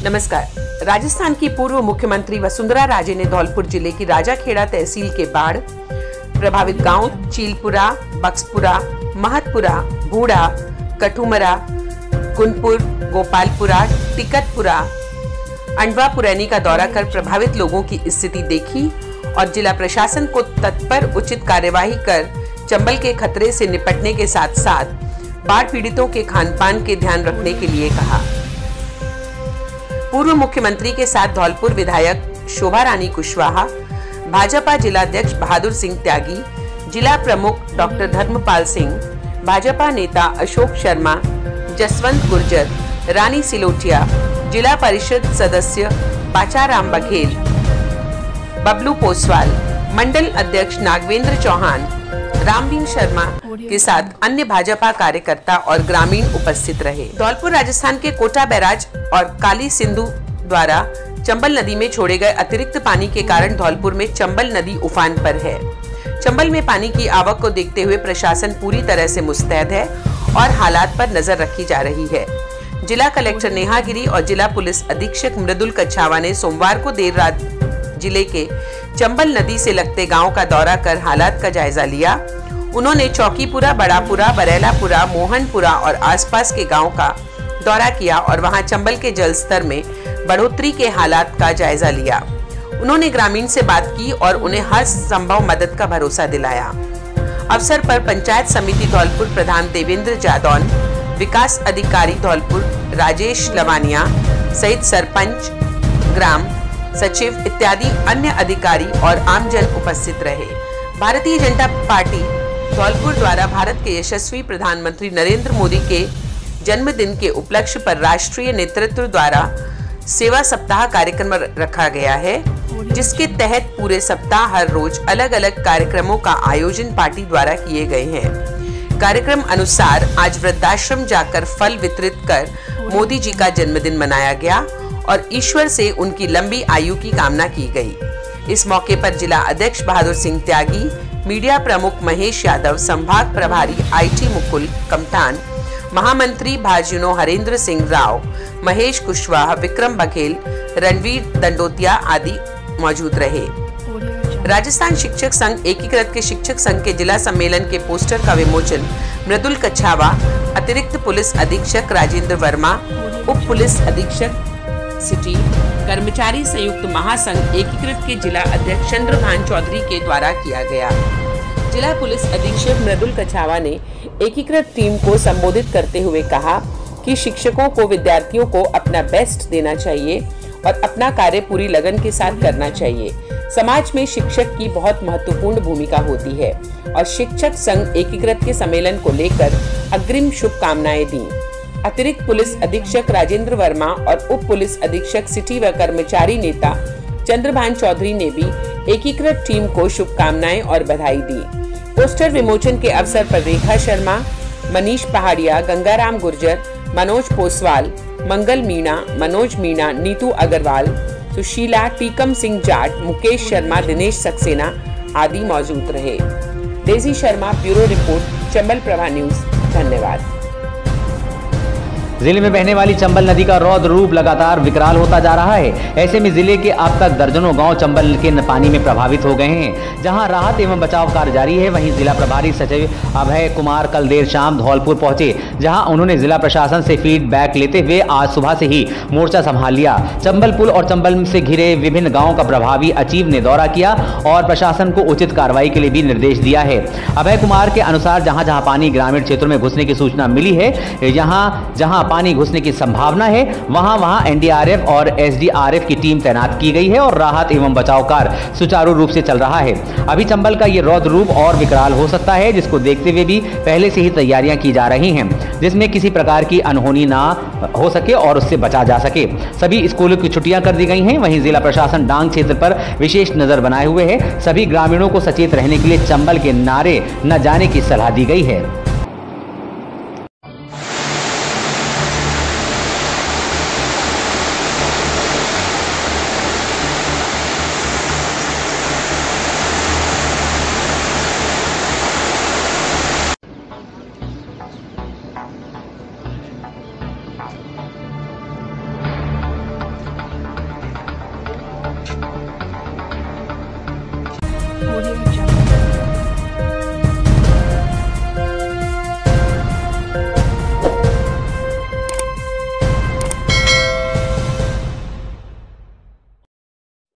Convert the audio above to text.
नमस्कार। राजस्थान की पूर्व मुख्यमंत्री वसुंधरा राजे ने धौलपुर जिले की राजाखेड़ा तहसील के बाढ़ प्रभावित गांव चीलपुरा, बक्सपुरा, महतपुरा, बूढ़ा, कठुमरा, कुनपुर, गोपालपुरा, टिकतपुरा, अंडवा पुरैनी का दौरा कर प्रभावित लोगों की स्थिति देखी और जिला प्रशासन को तत्पर उचित कार्यवाही कर चंबल के खतरे से निपटने के साथ साथ बाढ़ पीड़ितों के खानपान के ध्यान रखने के लिए कहा। पूर्व मुख्यमंत्री के साथ धौलपुर विधायक शोभा रानी कुशवाहा, भाजपा जिलाध्यक्ष बहादुर सिंह त्यागी, जिला प्रमुख डॉक्टर धर्मपाल सिंह, भाजपा नेता अशोक शर्मा, जसवंत गुर्जर, रानी सिलोटिया, जिला परिषद सदस्य बाचाराम बघेल, बबलू पोसवाल, मंडल अध्यक्ष नागवेंद्र चौहान, रामवीर शर्मा के साथ अन्य भाजपा कार्यकर्ता और ग्रामीण उपस्थित रहे। धौलपुर राजस्थान के कोटा बैराज और काली सिंधु द्वारा चंबल नदी में छोड़े गए अतिरिक्त पानी के कारण धौलपुर में चंबल नदी उफान पर है। चंबल में पानी की आवक को देखते हुए प्रशासन पूरी तरह से मुस्तैद है और हालात पर नजर रखी जा रही है। जिला कलेक्टर नेहा गिरी और जिला पुलिस अधीक्षक मृदुल कच्छावा ने सोमवार को देर रात जिले के चंबल नदी से लगते गांव का दौरा कर हालात का जायजा लिया। उन्होंने चौकीपुरा, बड़ापुरा, बरेलापुरा, मोहनपुरा और आसपास के गांव का दौरा किया और वहां चंबल के जल स्तर में बढ़ोतरी के हालात का जायजा लिया। उन्होंने ग्रामीण से बात की और उन्हें हर संभव मदद का भरोसा दिलाया। अवसर पर पंचायत समिति धौलपुर प्रधान देवेंद्र जादौन, विकास अधिकारी धौलपुर राजेश लवानिया सहित सरपंच, ग्राम सचिव इत्यादि अन्य अधिकारी और आमजन उपस्थित रहे। भारतीय जनता पार्टी धौलपुर द्वारा भारत के यशस्वी प्रधानमंत्री नरेंद्र मोदी के जन्मदिन के उपलक्ष्य पर राष्ट्रीय नेतृत्व द्वारा सेवा सप्ताह कार्यक्रम रखा गया है, जिसके तहत पूरे सप्ताह हर रोज अलग अलग कार्यक्रमों का आयोजन पार्टी द्वारा किए गए हैं। कार्यक्रम अनुसार आज वृद्धाश्रम जाकर फल वितरित कर मोदी जी का जन्मदिन मनाया गया और ईश्वर से उनकी लंबी आयु की कामना की गई। इस मौके पर जिला अध्यक्ष बहादुर सिंह त्यागी, मीडिया प्रमुख महेश यादव, संभाग प्रभारी IT मुकुल कमतान, महामंत्री भाजयुनो हरेंद्र सिंह राव, महेश कुशवाहा, विक्रम बघेल, रणवीर दंडोतिया आदि मौजूद रहे। राजस्थान शिक्षक संघ एकीकृत के शिक्षक संघ के जिला सम्मेलन के पोस्टर का विमोचन मृदुल कच्छावा, अतिरिक्त पुलिस अधीक्षक राजेंद्र वर्मा, उप पुलिस अधीक्षक सिटी, कर्मचारी संयुक्त महासंघ एकीकृत के जिला अध्यक्ष चंद्रभान चौधरी के द्वारा किया गया। जिला पुलिस अधीक्षक मृदुल कच्छावा ने एकीकृत टीम को संबोधित करते हुए कहा कि शिक्षकों को विद्यार्थियों को अपना बेस्ट देना चाहिए और अपना कार्य पूरी लगन के साथ करना चाहिए। समाज में शिक्षक की बहुत महत्वपूर्ण भूमिका होती है और शिक्षक संघ एकीकृत के सम्मेलन को लेकर अग्रिम शुभकामनाएं दी। अतिरिक्त पुलिस अधीक्षक राजेंद्र वर्मा और उप पुलिस अधीक्षक सिटी व कर्मचारी नेता चंद्रभान चौधरी ने भी एकीकृत टीम को शुभकामनाएं और बधाई दी। पोस्टर विमोचन के अवसर पर रेखा शर्मा, मनीष पहाड़िया, गंगाराम गुर्जर, मनोज पोसवाल, मंगल मीणा, मनोज मीणा, नीतू अग्रवाल, सुशीला, टीकम सिंह जाट, मुकेश शर्मा, दिनेश सक्सेना आदि मौजूद रहे। Daisy Sharma, bureau report, Chambal Prabha news. धन्यवाद। जिले में बहने वाली चंबल नदी का रौद्र रूप लगातार विकराल होता जा रहा है। ऐसे में जिले के अब तक दर्जनों गांव चंबल के पानी में प्रभावित हो गए हैं। जहां राहत एवं बचाव कार्य जारी है, वहीं जिला प्रभारी सचिव अभय कुमार कल देर शाम धौलपुर पहुंचे, जहां उन्होंने जिला प्रशासन से फीडबैक लेते हुए आज सुबह से ही मोर्चा संभाल लिया। चंबल पुल और चंबल से घिरे विभिन्न गाँव का प्रभावी अचीव ने दौरा किया और प्रशासन को उचित कार्रवाई के लिए भी निर्देश दिया है। अभय कुमार के अनुसार जहाँ जहाँ पानी ग्रामीण क्षेत्रों में घुसने की सूचना मिली है, जहाँ पानी घुसने की संभावना है, वहां NDRF और SDRF की टीम तैनात की गई है और राहत एवं बचाव कार्य सुचारू रूप से चल रहा है। अभी चंबल का ये रौद्र रूप और विकराल हो सकता है, जिसको देखते हुए भी पहले से ही तैयारियां की जा रही हैं, जिसमें किसी प्रकार की अनहोनी ना हो सके और उससे बचा जा सके। सभी स्कूलों की छुट्टियां कर दी गई हैं। वहीं जिला प्रशासन डांग क्षेत्र पर विशेष नजर बनाए हुए है। सभी ग्रामीणों को सचेत रहने के लिए चंबल के नारे न जाने की सलाह दी गई है।